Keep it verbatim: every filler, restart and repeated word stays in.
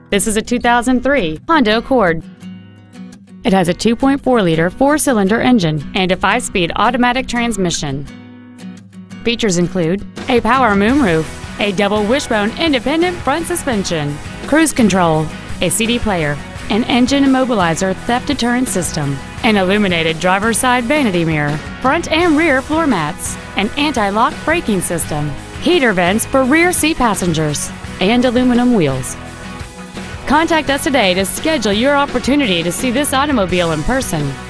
This is a two thousand three Honda Accord. It has a two point four liter four-cylinder engine and a five-speed automatic transmission. Features include a power moonroof, a double wishbone independent front suspension, cruise control, a C D player, an engine immobilizer theft deterrent system, an illuminated driver's side vanity mirror, front and rear floor mats, an anti-lock braking system, heater vents for rear seat passengers, and aluminum wheels. Contact us today to schedule your opportunity to see this automobile in person.